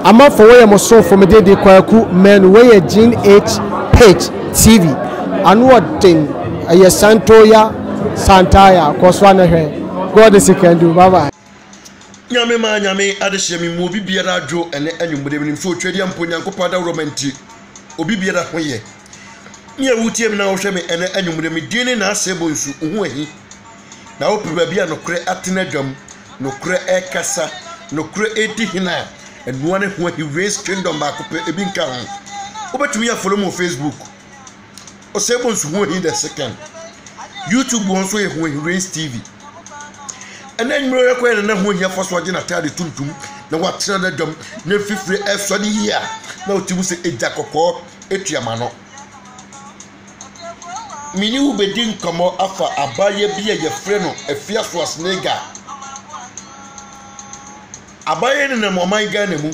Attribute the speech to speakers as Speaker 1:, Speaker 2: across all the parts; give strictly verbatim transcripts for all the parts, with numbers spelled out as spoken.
Speaker 1: ama for we mo so for me dey kwaku men we Gene H Page T V anu odin aye Santoya Santaya koswa hwe God is can do bye bye
Speaker 2: nyame ma nyame adehye mi mu obi biara adwo ene anwumre mi mfo twedi ampo nyankopɔ da romanti obi biara hoye ne awutie mi na wo hwe mi ene anwumre mi dine na asebo nsu ohu ahi na wo peba bia nokre atena dwam nokre ekasa nokre edi hina enu ane ho ahi race kingdom ba ko pe ebi nka ho obetumi ya follow mo Facebook osebo nsu ho ahi the second YouTube won so ye ho ahi race T V and then you are going to hear for Swagin at the Tuntum, the what's the drum, no fifty F for the year. No, to say a Jacopo, a Tiamano. Minu bedin come out after a baye be a friend, a fierce was nega. A baye in a momai ganemu.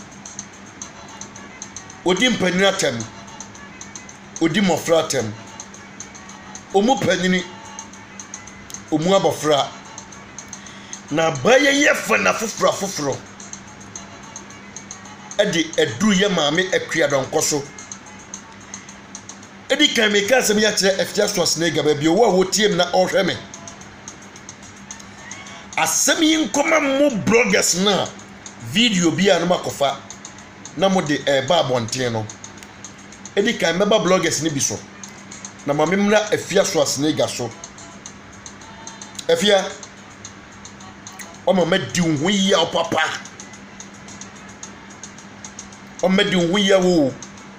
Speaker 2: Odim penatem, Odim of fratem, Omu penini, Omuabofra. Na baye ye fana foforo foforo edi eduru ye maame akua donko so edi kan me ka sem ya kire efia so snega ba bi wo a wotiem na ohwe me asem yi nkoma mo bloggers na video bi anu makofa na mo de e ba bonten no edi kan me ba bloggers ni bi so na maame mra efia so snega so efia Omo medi unhu ya papa o medi unhu ya wo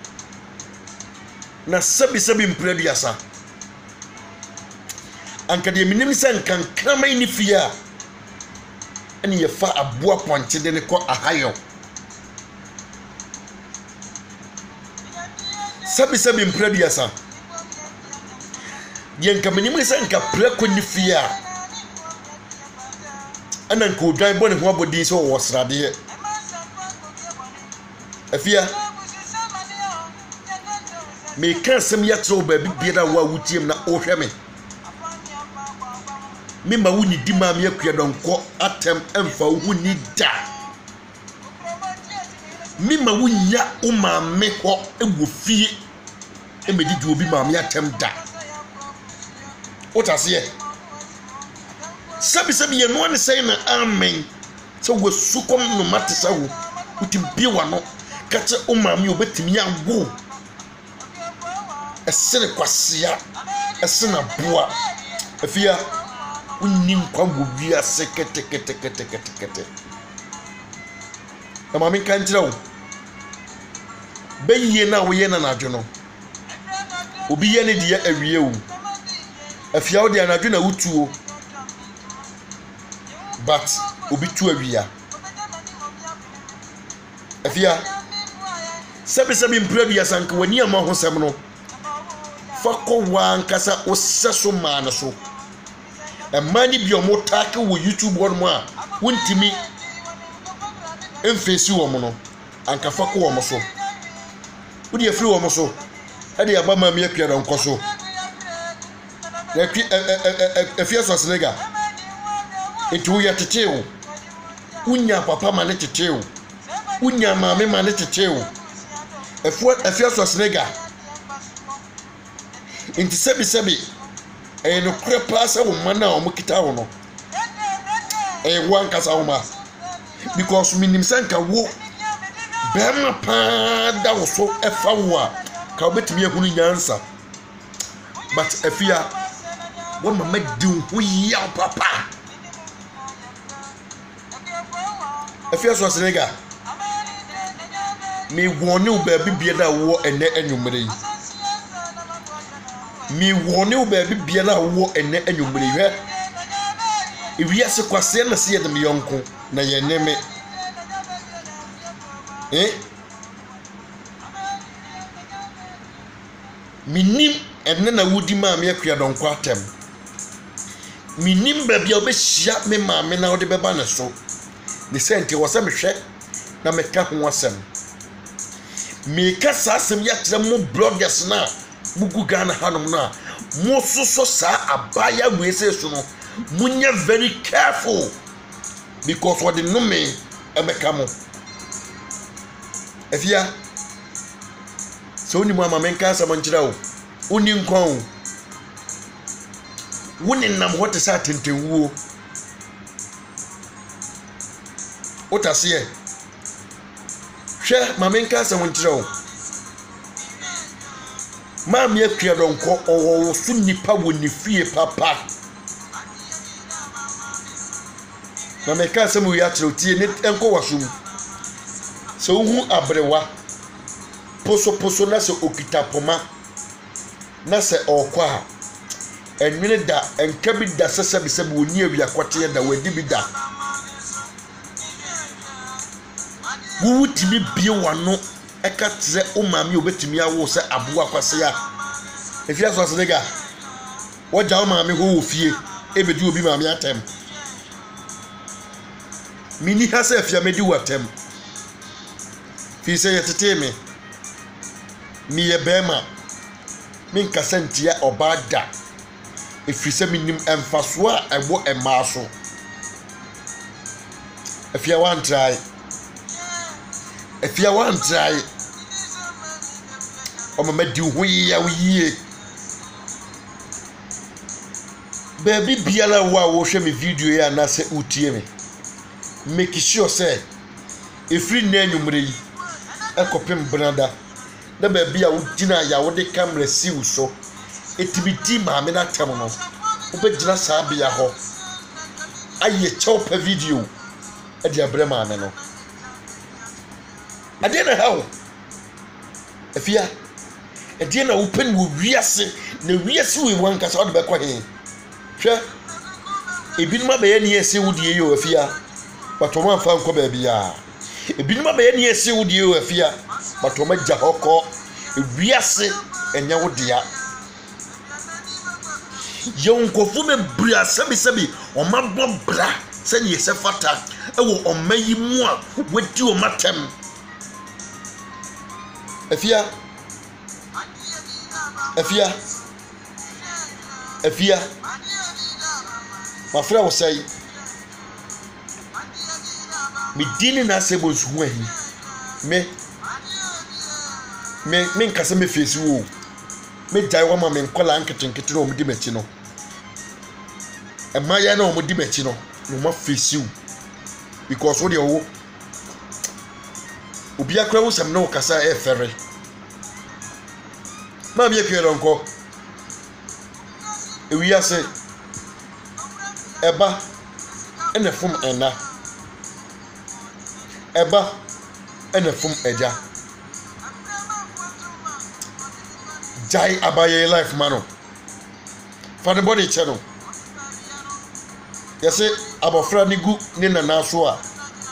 Speaker 2: na sabi sabi mprediasa anka de minim sen kan kramai ni fia eni ye fa aboa ponche de ne ko ahayo sabi sabi mprediasa yen ka minim sen ka preko ni fia and then could drive one who body so was radi afia me can some yet so baby better wa wutim na ohwe me me ma wuni di ma me akua donko atem emfa wuni da me ma wunya o ma me ho ewo fie e me di obi ma me atem da otase sabi sabi ye no one say na amen so we sukom no matisa wo utim biwa no kache o maami obetimi ago esere kwasia esena boa afia unnim kwambo bia sekete kete kete kete kete na maami kan tira wo beyiye na wo ye na nadwo no obi ye ne de awie wo afia wo de anadwo na wutuo but obi tu awia afia sabi sabi mpredua sanka wani ama ho sem no fako wan kasa oseso man so e mani bi omo take wo YouTube won mo a wontimi emfesi wo mo no anka fako wo mo so wodi afri wo mo so e de aba ma me akua don koso na akwi afia so senega etu ya teteo unya papa ma ne teteo unya maame ma ne teteo efu afia so snega inti sebi sebi e no krepa sa wo mana o mukita wo no e wan kasa wo ma because minim sanka wo bema pa da wo so efa wo a ka obetimi ehunu nyansa but afia wo mama di hu ya papa afia so senega mi woni u baabi bieda wo ene anwumre yi mi woni u baabi bieda wo ene anwumre yi hwe ewi ase kwase na se yedem yonko na ye neme eh minim enne na wudi ma me akua donko atem minim baabi obehia me ma me na ode beba ne so the sente was me hwe na me ka ho asem me ka sa asem ya kire mo bloggers na bugu Ghana hanom na mo soso sa abaya we say so no munya very careful because what the no me e be ka mo efia so ni mu ama menka asam nkyira wo uni nkwan wo woni nam ho te sa tentenwuo otase hwe ma menka asam nkyira wo maami akua donko owo so nipa wo ni fie papa na meka asam wi akyerɛ tie ne enko wasum so hu abrewa poso poso na se okita poma na se okwa a enwene da enka bi da sese bi se bi oni awia kwete da wadi bi da wu timi bie wano eka tze o maami obetimi awo se aboa kwase ya efia so asega woja o maami ho wo fie ebedi obi maami atem mini ha se efia medi watem fi se yetete me mi ye bema min kasantia obada efiri se minim emfaso a ebo emaso efia wan try efia wan try o mama di ho ya wiye baby biala wa wo hwe me video ya na se utie me make sure say efiri na anwumre yi ekopem branda na baby a wogina ya wo de camera siw so etibiti maame na tem no obegina saa bia ho aye chopa video e dia bre maame no ade na hawo efia ade na open wo wiase na wiase we wan kasa ode be kwa he hwe ebinuma be ye ne ese wudie yo efia batoma fa nko ba bia ebinuma be ye ne ese wudie yo efia batoma gya hoko wiase enya wodia yonkofu me bria sabi sabi o ma bo bra se ne se fata e wo o mayi mu a wadi o matem efia efia efia ma fra wo sei mi dini na sebo nsuhu ahi me me me nkasa me face wo me jai wa ma me nkola anketenkete no omdi machi no e ma ya na omdi machi no no ma face wo because wo de wo obi akra wo sam na okasa e fere ma bi ekere nko e wi ase eba ene fom ena eba ene fom eja jai abaye life mano for the body channel yese abofra ni gu ni na naso a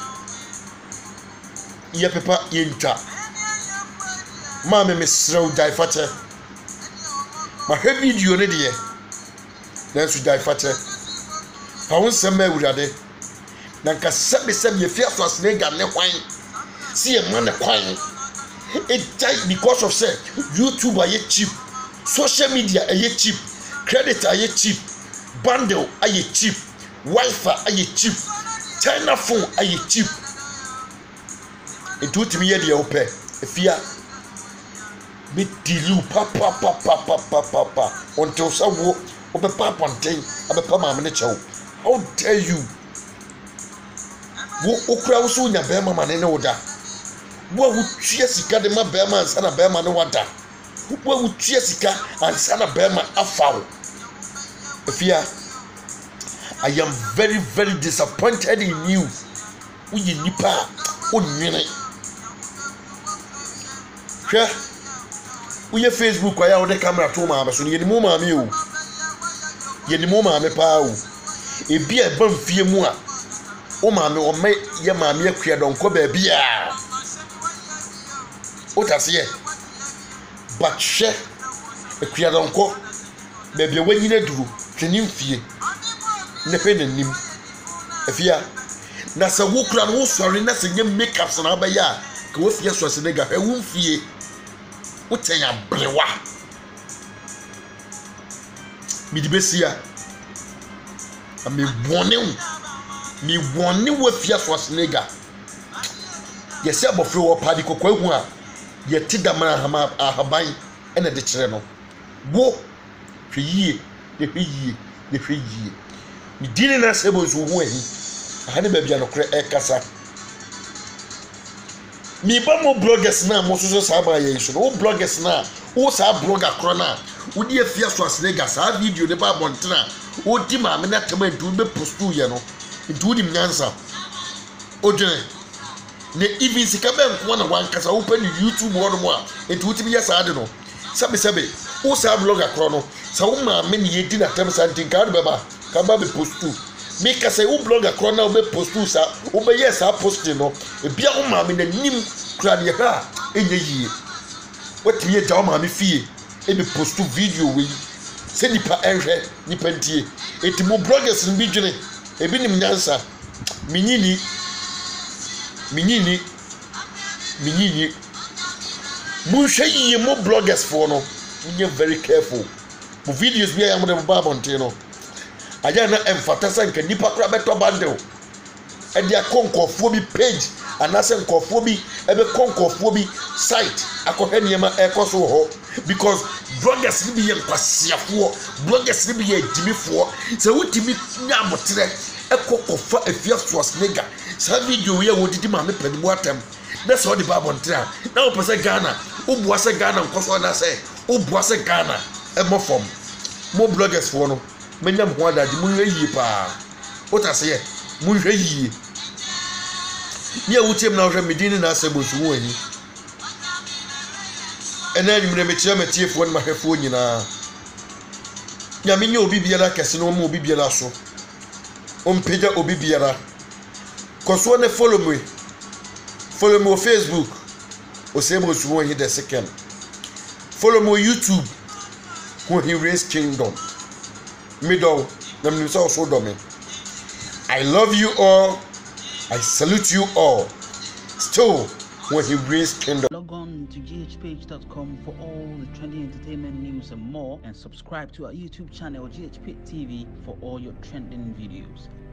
Speaker 2: ye pepa ye nta ma me mesrew jai fate ma he video ne de na su jai fate fa won sema awurade na nka sebe sebe ye fia so asne ga ne kwan si e ma ne kwan it die because of say YouTube are cheap, social media are cheap, credit are cheap, bundle are cheap, Wi-Fi are cheap, China phone are cheap. It would me the open if you me dilu papa papa papa papa until some open papa on thing abe pama me chow. How dare you? Wo okra wo so nya be mama ne ne oda. Wo wutua sika de ma bema ansa na bema ne wada wo wutua sika ansa na bema afawo efia I am very very disappointed in you wo yi nipa onwene hwe wo ye Facebook aya wo de camera to ma abeso ye ni mo ma me o ye ni mo ma me pa o ebi e ban fie mu a o ma me o me ye ma me akua donko ba bia otasiye but she ekua donko bebia wanyina duru twenim fie ne pe nanim efia na se wo kura no sori na se nye makeup na ba ya ka wo fie so se nega he wo fie utenya brewa mi di besia ami bone mi bone wo fie so se nega yɛsɛ abɔfra wɔ paade kɔkɔɔ ehu a yɛte damana ahama ahaban ɛna de kyerɛ no wo hwɛ yie ne hwɛ yie ne hwɛ yie ne din na sɛ bo nso ho ahi aha ne baabi a nokora ɛkasa mi ba mo bloggers na mo so saa ba yɛ so no wo bloggers na wo saa blogger korɔ na wo di afia so asnega saa video ne ba bontena wo di ma me na tema ntu be postu yɛ no ntu di nyansa o dwene ne even sika be nko na wankasa wo pa ni YouTube wo no mo a ntu ti bi yɛ saa de no sabe sabe wo saa blogger korɔ no sa wo ma me ne yedi na tem santin ka do be ba ka ba be postu me ka say wo blogger korɔ na wo be postu sa wo be yɛ saa post no e bia wo ma me na nim kura de ha enye yie wotimi yɛ jaw ma me fie e be postu video we se nipa enhwɛ nipa ntie eti mo bloggers bi dwene ebi nim nyansa minyini minyini minyini mo hwɛ yie mo bloggers for no be very careful mo videos bi ya mo de ba bonte no aja na emfata sa nka nipa kra beto bundle e dia konkofo bi page anase nkofo bi e be konkofo bi site akohwe niema e koso ho because bloggers ni bi ye kwasiafo bloggers ni bi ye jimifo se wutimi nya motere e kokofa afia source nega sa video we wodidi ma me panimu atem na so di ba bontere na o pese Ghana o bua se Ghana nkoso na se o bua se Ghana e mo form mo bloggers for no menya mo adaji mo hwe yie pa o ta se ye mo hwe yie ni a wutem na hwe medini na asebo su wani ena nyumre me kire metiefo no mahwefo nyina nya menya obi biara kese no mo obi biara so o mpeja obi biara koso ne follow me follow me on Facebook o sebo su wani the second follow me on YouTube when he raised kingdom middle na me so so do me I love you all I salute you all still when he raised kingdom.
Speaker 3: Log on to g h page dot com for all the trending entertainment news and more, and subscribe to our YouTube channel G H P T V for all your trending videos.